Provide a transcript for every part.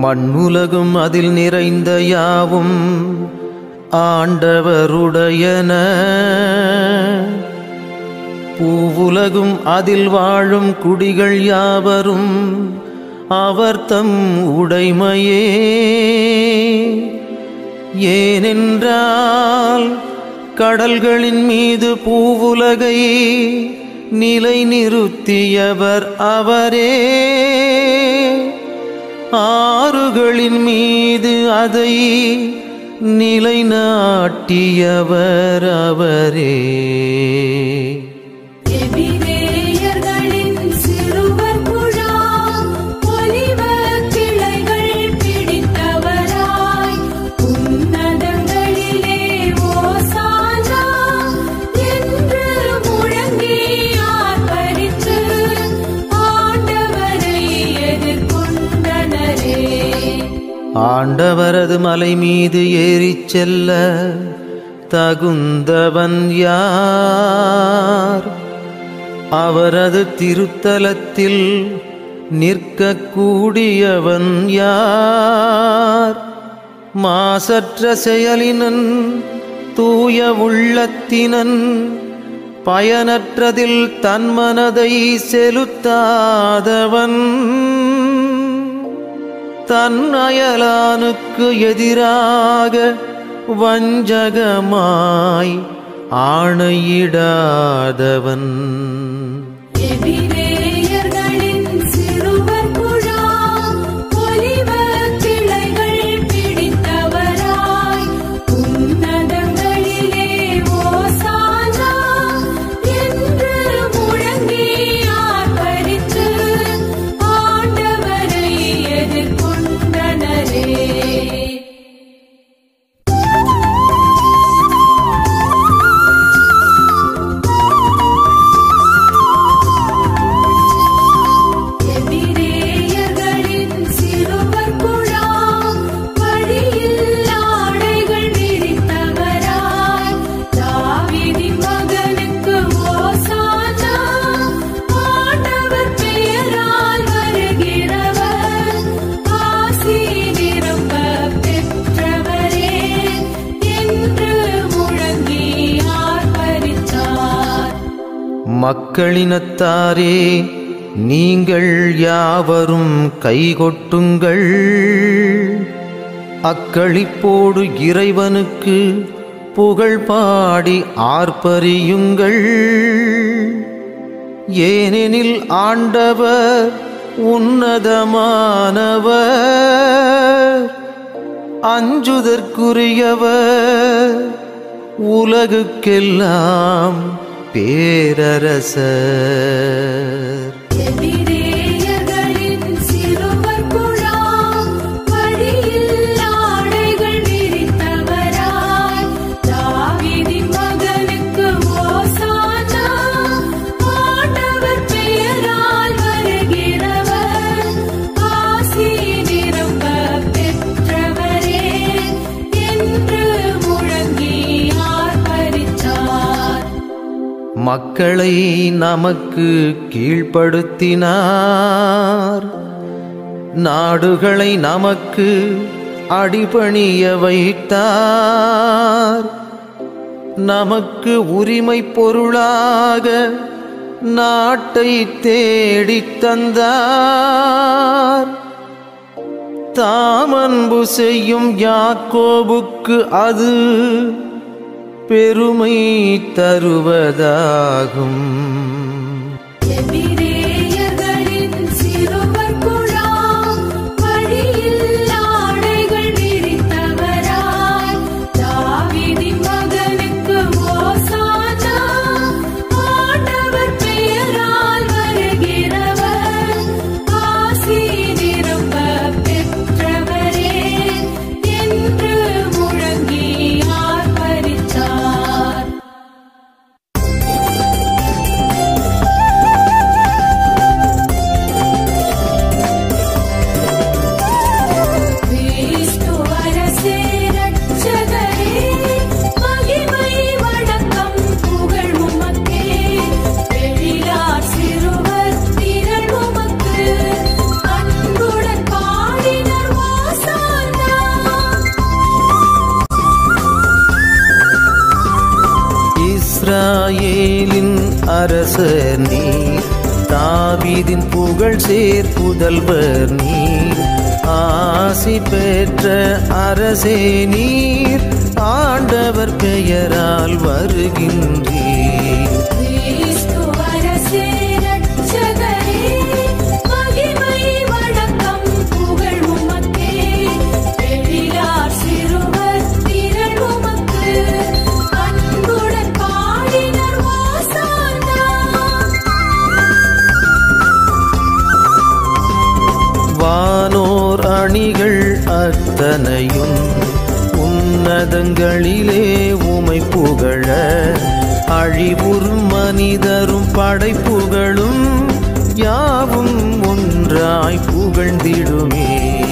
மண்ணுலகும் அதில் நிறைந்த யாவும் ஆண்டவருடையன. பூவுலகும் அதில் வாழும் குடிகள் யாவரும் அவர் தம் உடைமையே. ஏனென்றால் கடல்களின் மீது பூவுலகை நிலை நிறுத்தியவர் அவரே, ஆறுகளின் மீது அதை நிலைநாட்டியவர் அவரே. ஆண்டவரது மலை மீது ஏறிச் செல்ல தகுந்தவன் யார்? அவரது திருத்தலத்தில் நிற்கக்கூடியவன் யார்? மாசற்ற செயலினன், தூய உள்ளத்தினன், பயனற்றதில் தன் மனதை செலுத்தாதவன், தன் அயலானுக்கு எதிராக வஞ்சகமாய் ஆணையிடாதவன். மக்களினத்தாரே, நீங்கள் யாவரும் கைகொட்டுங்கள், அக்களிப்போடு இறைவனுக்கு புகழ் பாடி ஆர்ப்பரியுங்கள். ஏனெனில் ஆண்டவர் உன்னதமானவர், அஞ்சுதற்குரியவர், உலகுக்கெல்லாம் பேரரசர். மக்களை நமக்கு கீழ்ப்படுத்தினார், நாடுகளை நமக்கு அடிபணிய வைத்தார். நமக்கு உரிமை பொருளாக நாட்டை தேடித் தந்தார். தாமன்பு செய்யும் யாக்கோபுக்கு அது பெருமை தருவதாகும். இஸ்ராயேலின் அரசர் நீர், தாவீதின் புகழ் சேர் புதல்வர் நீர், ஆசி பெற்ற அரசே நீர், ஆண்டவர் பெயரால் வருகின்றீர். வானோர் அணிகள் அத்தனையும் உன்னதங்களிலே உமை புகழ, அழிவுறும் மனிதரும் படைப்புகளும் யாவும் ஒன்றாய் புகழ்ந்திடுமே.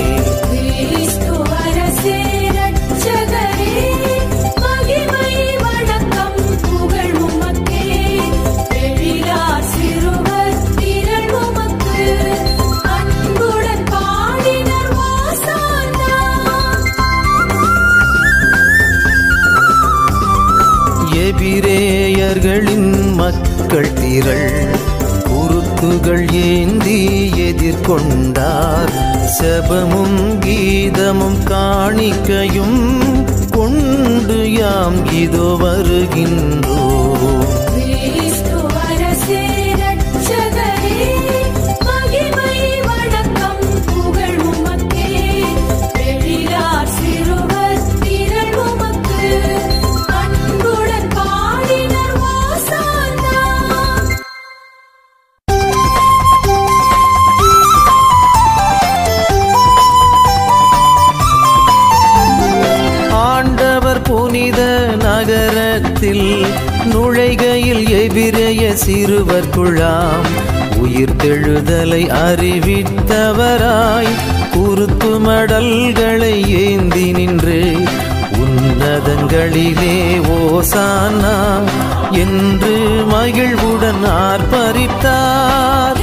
எபிரேயர்களின் மக்கள் திரள் குருத்துகள் ஏந்தி எதிர்கொண்டார், செபமும் கீதமும் காணிக்கையும் கொண்டு யாம் இதோ வருகின்றோம். புனித நகரத்தில் நுழைகையில் எபிரேய சிறுவர் குழாம் உயிர் தெழுதலை அறிவித்தவராய் குருத்து மடல்களை ஏந்தி நின்று உன்னதங்களிலே ஓசானா என்று மகிழ்வுடன் ஆர்ப்பரித்தார்.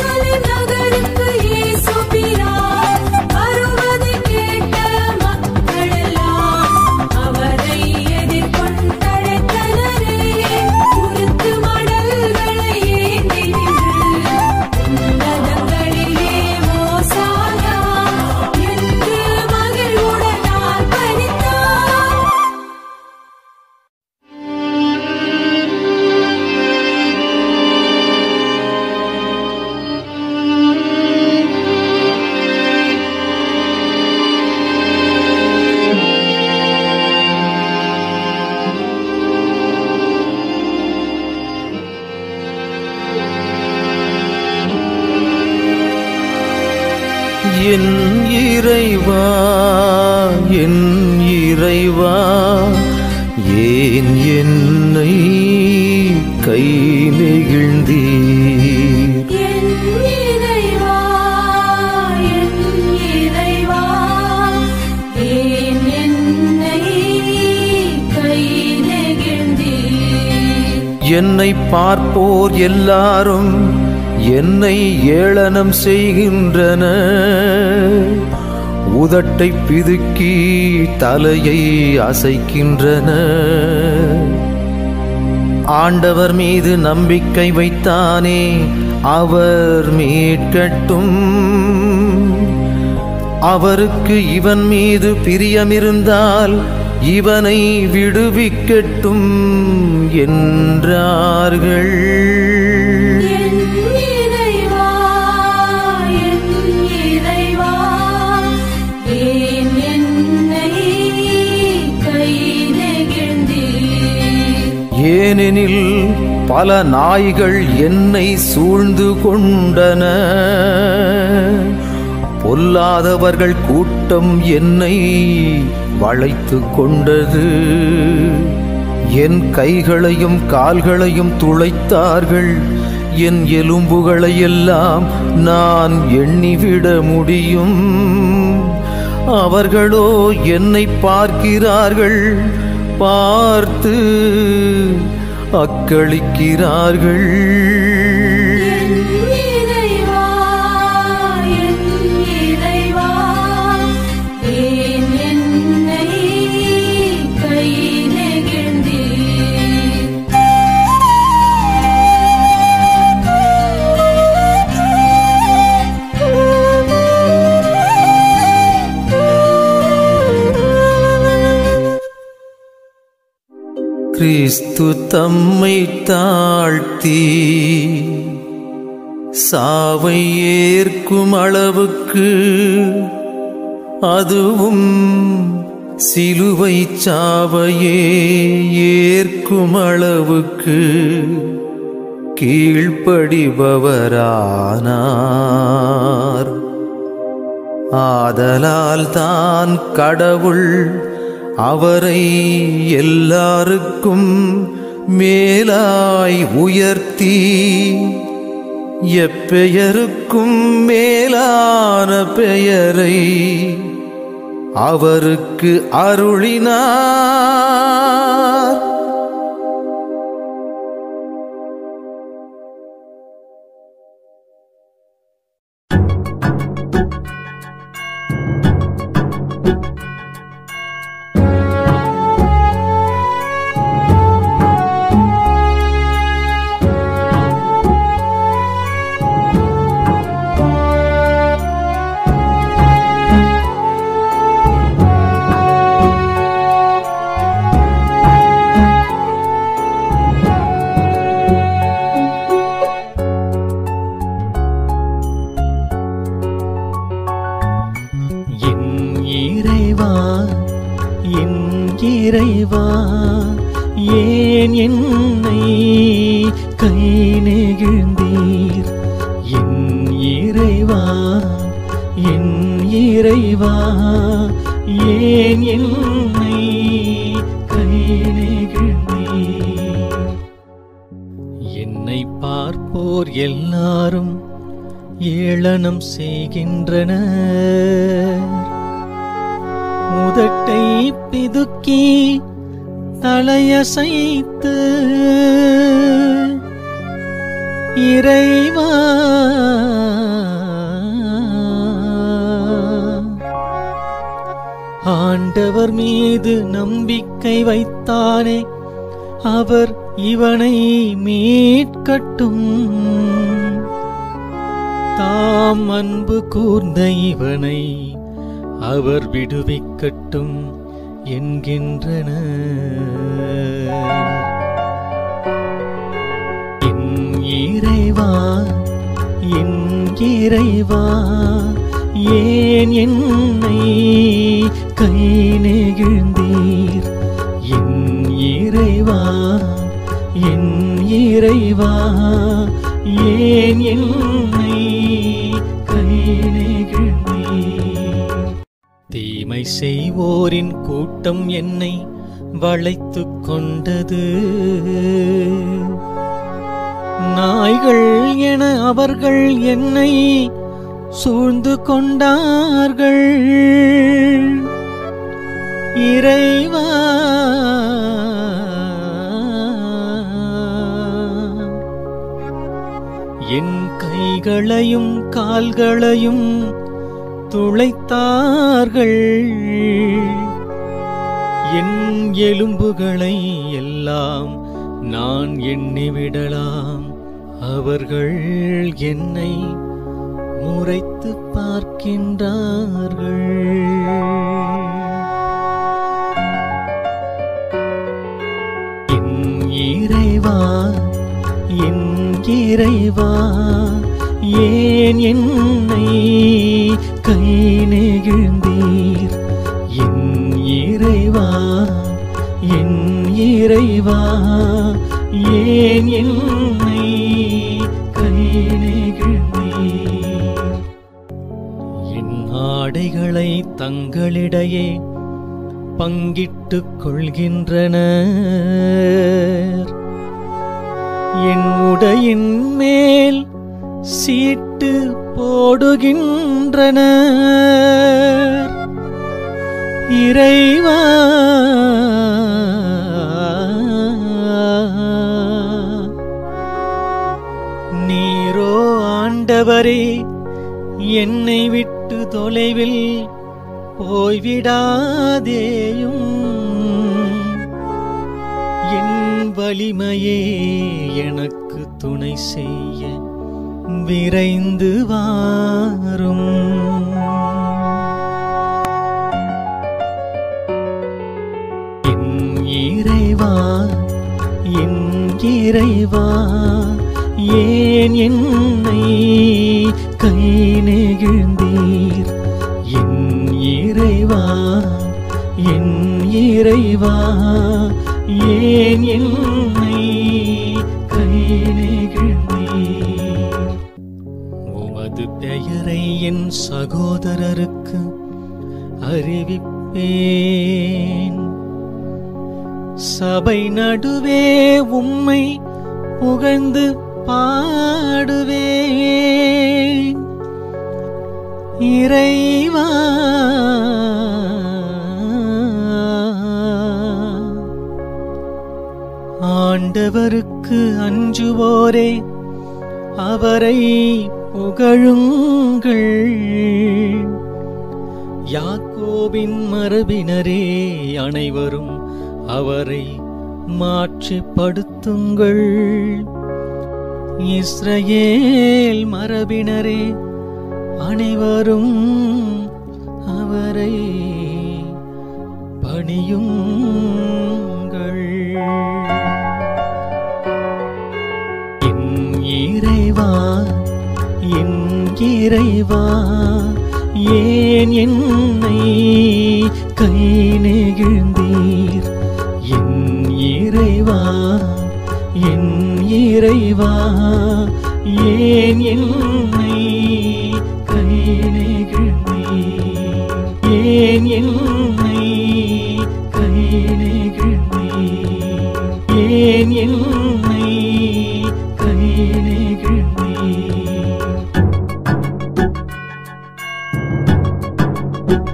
என் இறைவா, என் இறைவா, ஏன் என்னை கை நெகிழ்ந்தீர்? என் இறைவா, என் இறைவா, ஏன் என்னை கை நெகிழ்ந்தீர்? என்னை பார்ப்போர் எல்லாரும் என்னை ஏளனம் செய்கின்றன, உதட்டை பிதுக்கி தலையை அசைக்கின்றன. ஆண்டவர் மீது நம்பிக்கை வைத்தானே, அவர் மீட்கட்டும். அவருக்கு இவன் மீது பிரியமிருந்தால் இவனை விடுவிக்கட்டும் என்றார்கள். ஏனெனில் பல நாய்கள் என்னை சூழ்ந்து கொண்டன, பொல்லாதவர்கள் கூட்டம் என்னை வளைத்து கொண்டது. என் கைகளையும் கால்களையும் துளைத்தார்கள், என் எலும்புகளை எல்லாம் நான் எண்ணிவிட முடியும். அவர்களோ என்னை பார்க்கிறார்கள், பார்த்து அக்களிக்கிறார்கள். கிறிஸ்து தம்மை தாழ்த்தி சாவை ஏற்கும் அளவுக்கு, அதுவும் சிலுவை சாவையே ஏற்கும் அளவுக்கு கீழ்ப்படிபவரானார். ஆதலால் தான் கடவுள் அவரை எல்லாருக்கும் மேலாய் உயர்த்தி எப்பெயருக்கும் மேலான பெயரை அவருக்கு அருளினார். இறைவா, ஏன் என்னை கை நெகிழ்ந்தீர்? என் இறைவா, என் இறைவா, ஏன் என்னை கை நெகிழ்ந்தீர்? என்னை பார்ப்போர் எல்லாரும் ஏளனம் செய்கின்றனர். முதட்டை பிதுக்கி தலையசைத்து, இறைவா, ஆண்டவர் மீது நம்பிக்கை வைத்தானே, அவர் இவனை மீட்கட்டும். தாம் அன்பு கூர்ந்த இவனை அவர் விடுவிக்கட்டும் என்கின்றனர். என் இறைவா, என் இறைவா, ஏன் என்னை கை நெகிழ்ந்தீர்? என் இறைவா, என் இறைவா, ஏன் என்னை கை நெகிழ்ந்தீர்? தீமை செய்வோரின் கூட்டம் என்னை வளைத்துக் கொண்டது. நாய்கள் என அவர்கள் என்னை சூழ்ந்து கொண்டார்கள். இறைவா, என் கைகளையும் கால்களையும் துளைத்தார்கள். என் எலும்புகளை எல்லாம் நான் எண்ணிவிடலாம். அவர்கள் என்னை முறைத்து பார்க்கின்றார்கள். என் இறைவா, என் இறைவா, ஏன் என்னை கை நெகிழ்ந்தீர்? என் இறைவா, என் இறைவா, ஏன் என்னை கை நெகிழ்ந்தீர்? என் ஆடைகளை தங்களிடையே பங்கிட்டுக் கொள்கின்றனர். என் உடையின் மேல் சீட்டு போடுகின்றனர். இறைவா, நீரோ ஆண்டவரே, என்னை விட்டு தொலைவில் போய்விடாதேயும். என் வலிமையே எனக்கு துணை செய்ய விரைந்து வாரும். என் இறைவா, இறைவா ஏன் என்னை கை நெகிழ்ந்தீர் என் இறைவா என் இறைவா ஏன் என்னை கை நெகிழ்ந்தீர் உமது பெயரை என் சகோதரருக்கு அறிவிப்பேன் சபை நடுவே உம்மை புகழ்ந்து பாடுவேன் இறைவா ஆண்டவருக்கு அஞ்சுவோரே அவரை புகழுங்கள் யாக்கோபின் மரபினரே அனைவரும் அவரை மாட்சிப்படுத்துங்கள் இஸ்ரவேல் மரபினரே அனைவரும் அவரை பணியுங்கள் என் இறைவா என் இறைவா ஏன் என்னை கை நெகிழ்ந்தீர் என் இறைவா என் இறைவா ஏன் என்னை கை நெகிழ்ந்தீர் ஏன் என்னை கை நெகிழ்ந்தீர் ஏன் என்னை கை நெகிழ்ந்தீர்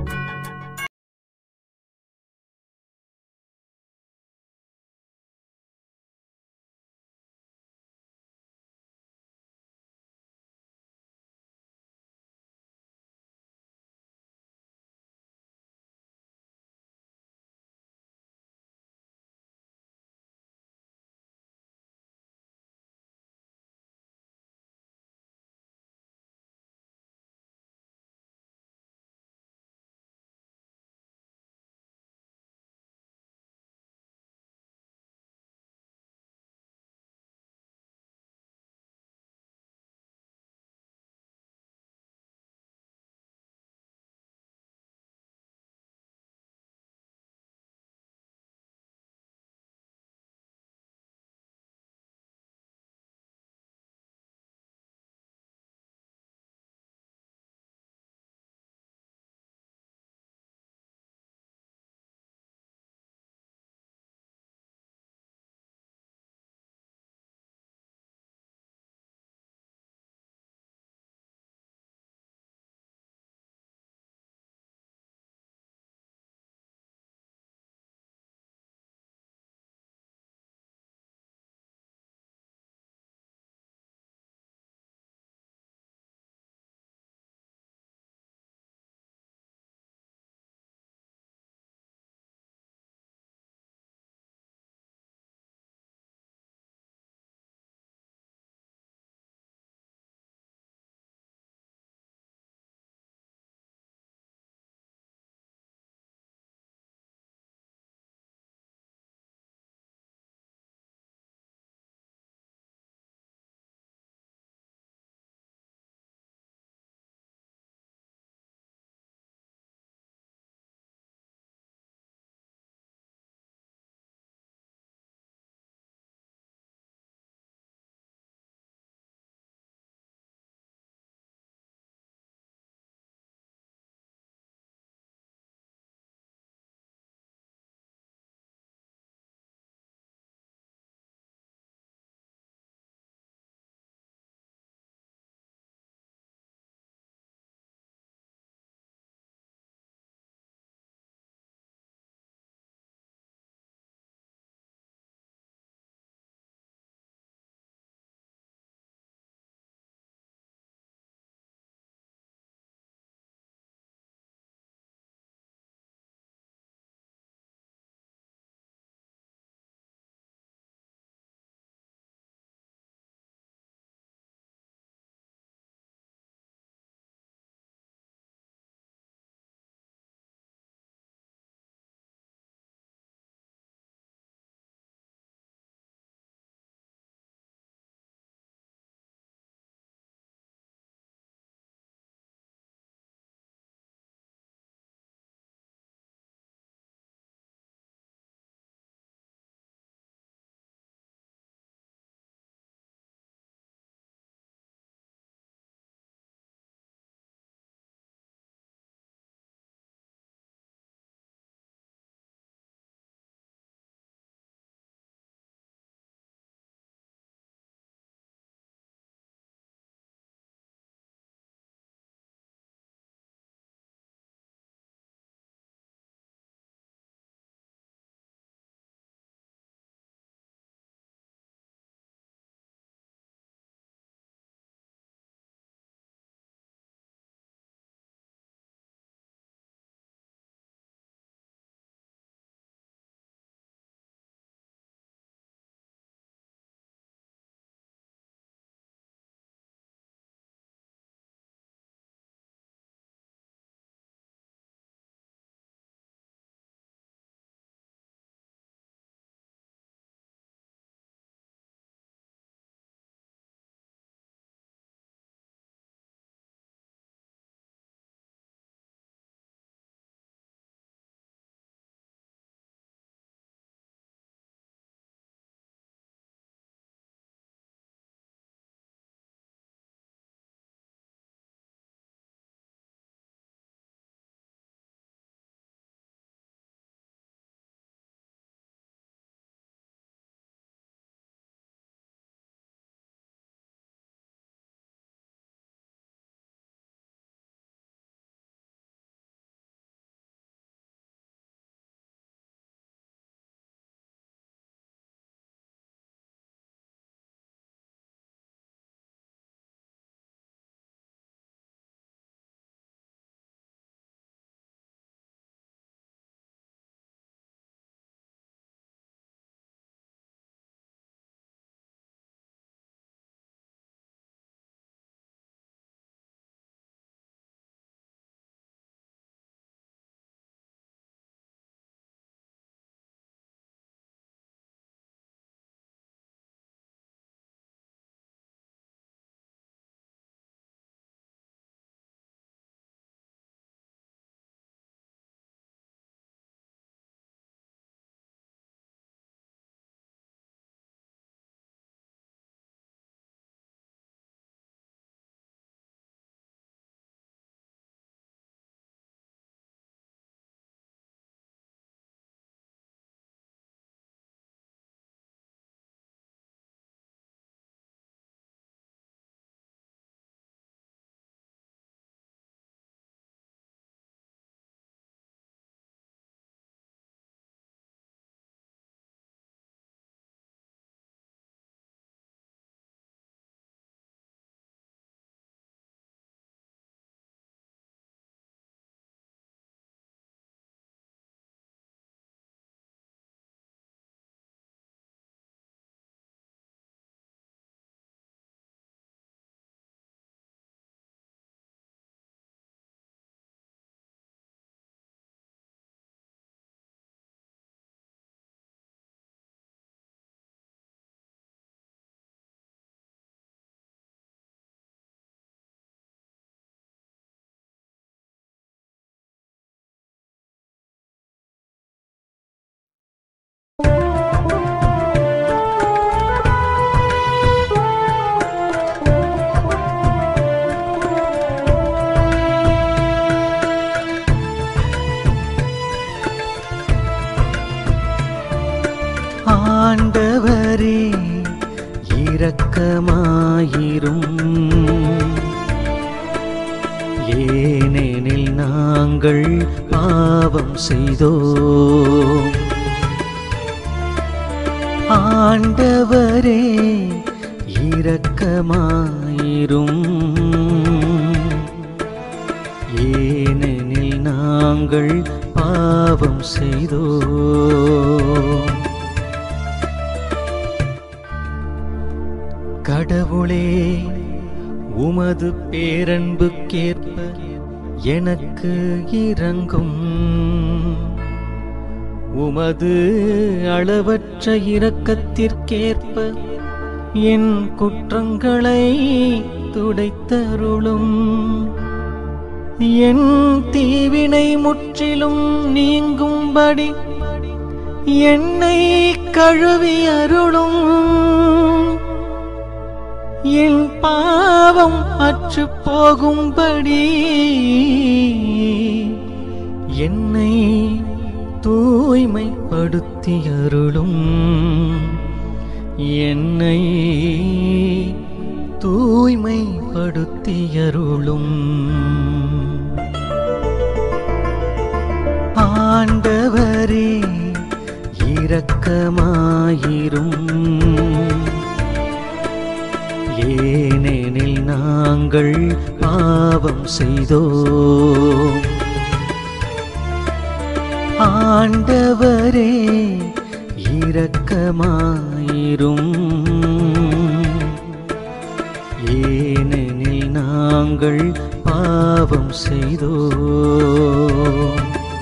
இரக்கமாயிரும். ஏனெனில் நாங்கள் பாவம் செய்தோம். ஆண்டவரே இரக்கமாயிரும். ஏனெனில் நாங்கள் பாவம் செய்தோம். கடவுளே, உமது பேரன்புக்கேற்ப எனக்கு இரங்கும். உமது அளவற்ற இரக்கத்திற்கேற்ப என் குற்றங்களை துடைத்தருளும். என் தீவினை முற்றிலும் நீங்கும்படி என்னை கழுவி அருளும். என் பாவம் அற்று போகும்படி என்னை தூய்மைப்படுத்தி அருளும். என்னை தூய்மைப்படுத்தி அருளும். ஆண்டவரே இரக்கமாயிரும். ஏனெனில் நாங்கள் பாவம் செய்தோம். ஆண்டவரே இரக்கமாயிரும். ஏனெனில் நாங்கள் பாவம் செய்தோம்.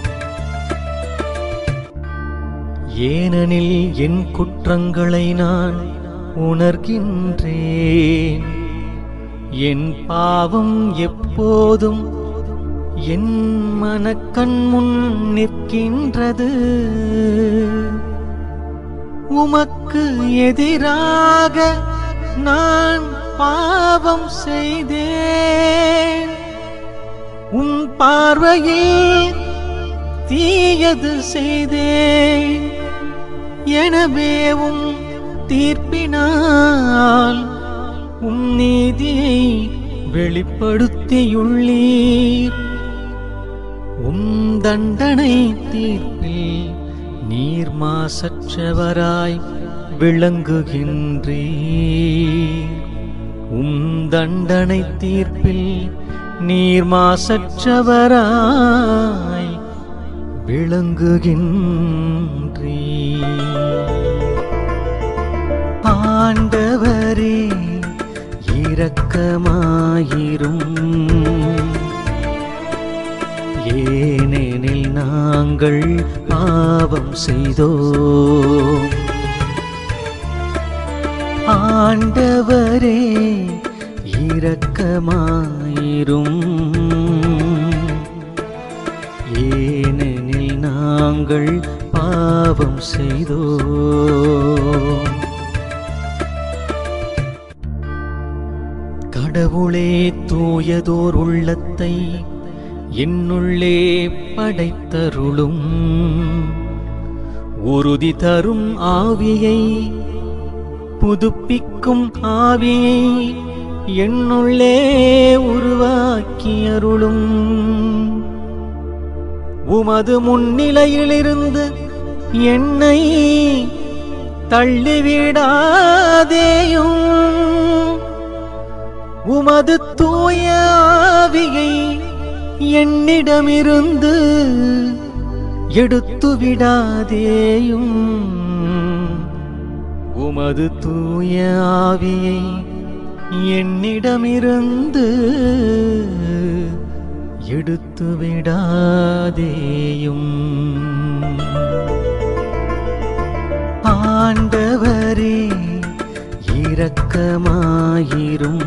ஏனெனில் என் குற்றங்களை நான் உணர்கின்றேன். என் பாவம் எப்போதும் என் மனக்கண் முன் நிற்கின்றது. உமக்கு எதிராக நான் பாவம் செய்தேன். உன் பார்வையில் தீயது செய்தேன். எனவே உம் தீர்ப்பினால் உம் நீதியை வெளிப்படுத்தியுள்ளீர். உம் தண்டனை தீர்ப்பில் நீர் மாசற்றவராய் விளங்குகின்றீர். உம் தண்டனை தீர்ப்பில் நீர் மாசற்றவராய் விளங்குகின்றீர். ஆண்டவரே இரக்கமாயிரும். ஏனெனில் நாங்கள் பாவம் செய்தோம். ஆண்டவரே இரக்கமாயிரும். ஏனெனில் நாங்கள் பாவம் செய்தோம். கடவுளே, தூயதோர் உள்ளத்தை என்னுள்ளே படைத்தருளும். உறுதி தரும் ஆவியை, புதுப்பிக்கும் ஆவியை என்னுள்ளே உருவாக்கியருளும். உமது முன்னிலையிலிருந்து என்னை தள்ளிவிடாதேயும். உமது தூய ஆவியை என்னிடமிருந்து எடுத்துவிடாதேயும். உமது தூய ஆவியை என்னிடமிருந்து எடுத்துவிடாதேயும். ஆண்டவரே இரக்கமாயிரும்.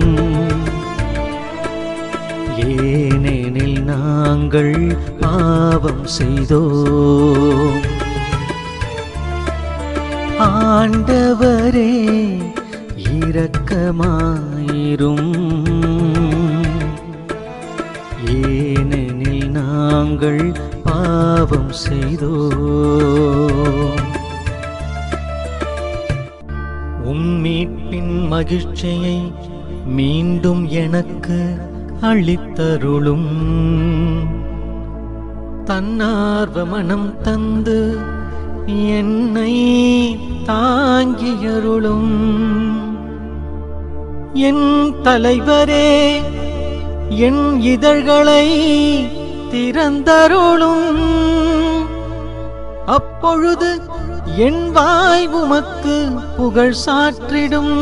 ஏனெனில் நாங்கள் பாவம் செய்தோம். ஆண்டவரே இரக்கமாயிரும். ஏனெனில் நாங்கள் பாவம் செய்தோம். உம் மீட்பின் மகிழ்ச்சியை மீண்டும் எனக்கு அளித்தருளும். தன்னார்வ மனம் தந்து என்னை தாங்கியருளும். என் தலைவரே, என் இதழ்களை திறந்தருளும். அப்பொழுது என் வாய் உமக்கு புகழ் சாற்றிடும்.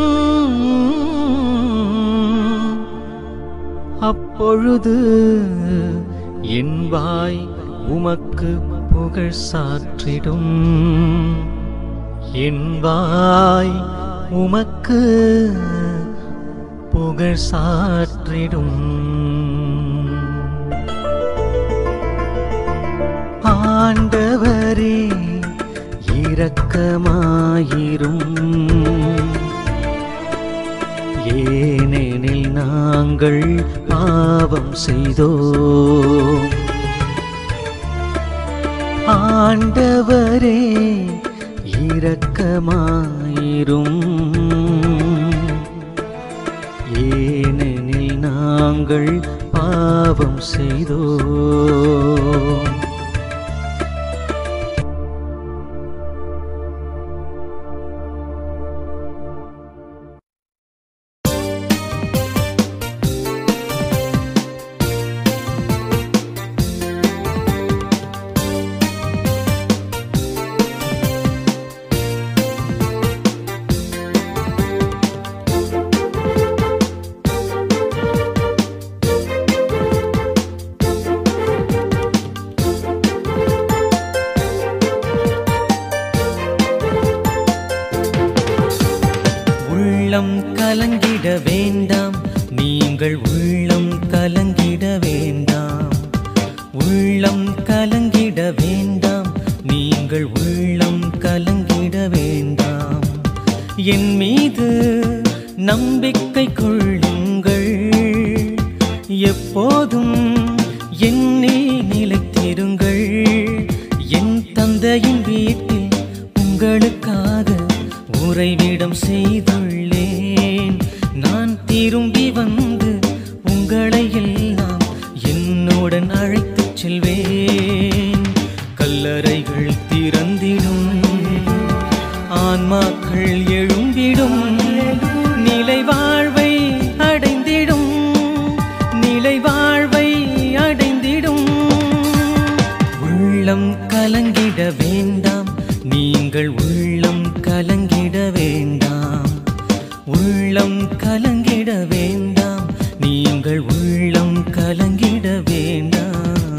அப்பொழுது என் வாய் உமக்கு புகழ் சாற்றிடும். என் வாய் உமக்கு புகழ் சாற்றிடும். ஆண்டவரே இரக்கமாயிரும். ஏனெனில் நாங்கள் பாவம் செய்தோம். ஆண்டவரே இரக்கமாயிரும். ஏனெனில் நாங்கள் பாவம் செய்தோம். உள்ளம் கலங்கிட வேண்டாம், நீங்கள் உள்ளம் கலங்கிட வேண்டாம். உள்ளம் கலங்கிட வேண்டாம், நீங்கள் உள்ளம் கலங்கிட வேண்டாம். என் மீது நம்பிக்கை கொள்ளுங்கள், எப்போதும் என்னை நிலைத்திருங்கள். என் தந்தையின் வீட்டில் உங்களுக்காக உறைவிடம் செய்துள்ளேன். நான் திரும்பி வந்து உங்களை எல்லாம் என்னுடன் அழைத்துச் செல்வேன். கல்லறைகள் திறந்திடும், ஆன்மாக்கள் எழும்பிடும், நிலை வாழ்வை அடைந்திடும், நிலை வாழ்வை அடைந்திடும். உள்ளம் கலங்கிட வேண்டாம், நீங்கள் உள்ளம் கலங்கிட வேண்டாம். உள்ளம் கலங்கிட வேண்டாம், நீங்கள் உள்ளம் கலங்கிட வேண்டாம்.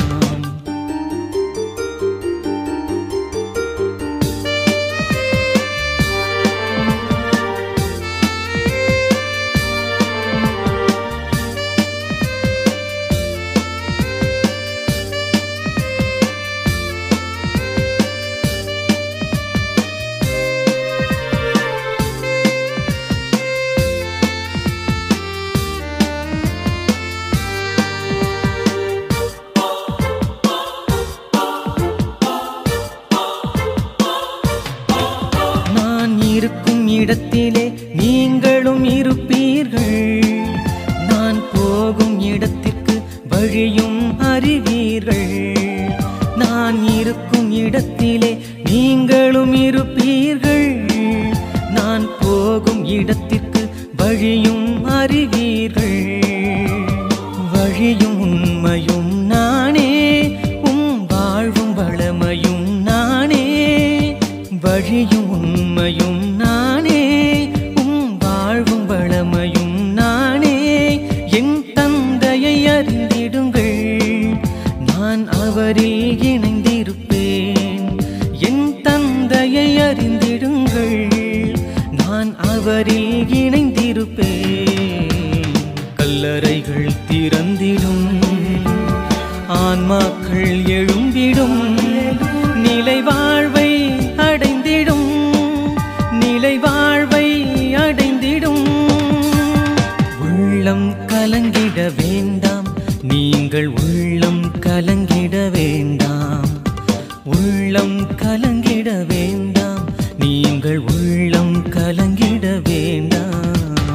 இருக்கும் இடத்திலே நீங்களும் இருப்பீர்கள். நான் போகும் இடத்திற்கு வழியும் அறிவீர்கள். நான் இருக்கும் இடத்திலே நீங்களும் இருப்பீர்கள். நான் போகும் இடத்திற்கு வழியும் அறிவீர்கள். வழியும் உண்மையும் நானே, வாழ்வும் வளமையும் நானே. வழியும் உண்மையும் நானே, வாழ்வும் வளமையும் நானே. என் தந்தையை அறிந்திடுங்கள், நான் அவரில் இணைந்திருப்பேன். என் தந்தையை அறிந்திடுங்கள், நான் அவரில் இணைந்திருப்பேன். கல்லறைகள் திறந்திடும், ஆன்மாக்கள் எழும்பிடும், நிலை வாழ்வை அடைந்திடும், நிலை வாழ்வை அடைந்திடும். உள்ளம் கலங்கிட வேண்டாம், நீங்கள் உள்ளம் கலங்கிட வேண்டாம். உள்ளம் கலங்கிட வேண்டாம், நீங்கள் உள்ளம் கலங்கிட வேண்டாம்.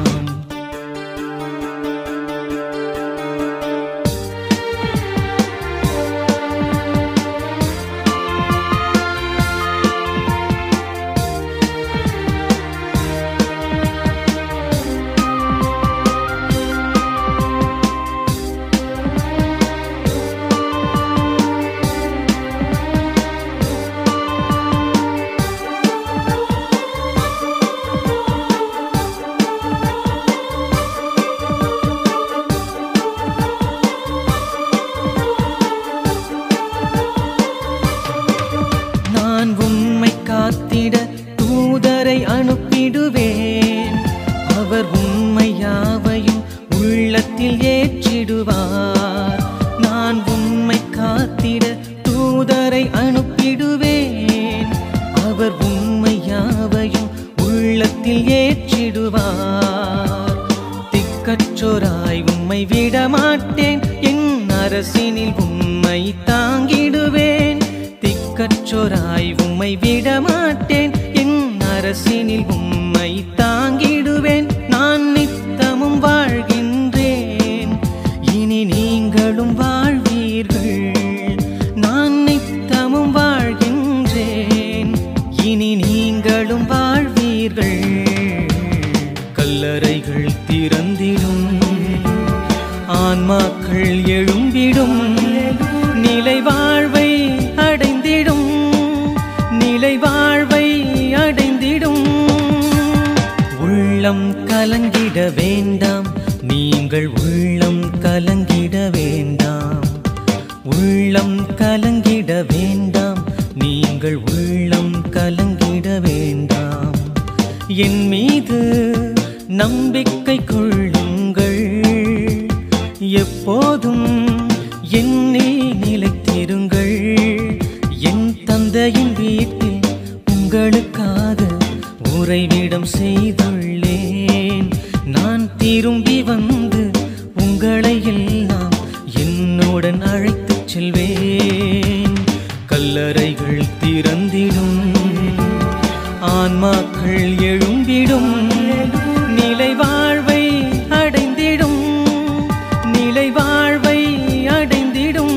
உண்மையாவையும் உள்ளத்தில் ஏற்றிடுவார். நான் உண்மை காத்திட தூதரை அனுப்பிடுவேன். அவர் உண்மையாவையும் உள்ளத்தில் ஏற்றிடுவார். திக்கற்றோராய் உம்மை விடமாட்டேன், என் அரசினில் உம்மை தாங்கிடுவேன். திக்கற்றோராய் உம்மை விடமாட்டேன், என் அரசினில் உம்மை தாங்கிடுவேன். நான் நித்தமும் வாழ்கின்றேன், இனி நீங்களும் வாழ்வீர்கள். நான் நித்தமும் வாழ்கின்றேன், இனி நீங்களும் வாழ்வீர்கள். கல்லறைகள் திறந்திடும், ஆன்மாக்கள் எழும்பிடும், நிலை வாழ்வை அடைந்திடும், நிலை வாழ்வை அடைந்திடும். உள்ளம் கலங்கிட வேண்டாம், நீங்கள் உள்ளம் கலங்கிட வேண்டாம். உள்ளம் கலங்கிட வேண்டாம், நீங்கள் உள்ளம் கலங்கிட வேண்டாம். என் மீது நம்பிக்கை கொள்ளுங்கள், எப்போதும் என்னில் நிலைத்திருங்கள். என் தந்தையின் வீட்டில் உங்களுக்காக உறைவிடம் செய்துள்ளேன். நான் திரும்பி வந்து உங்களை எல்லாம் என்னுடன் அழைத்துச் செல்வேன். கல்லறைகள் திறந்திடும், ஆன்மாக்கள் எழும்பிடும், நிலை வாழ்வை அடைந்திடும், நிலை வாழ்வை அடைந்திடும்.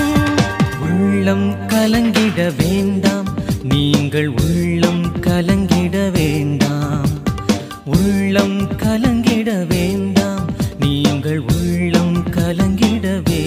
உள்ளம் கலங்கிட வேண்டாம், நீங்கள் உள்ளம் கலங்கி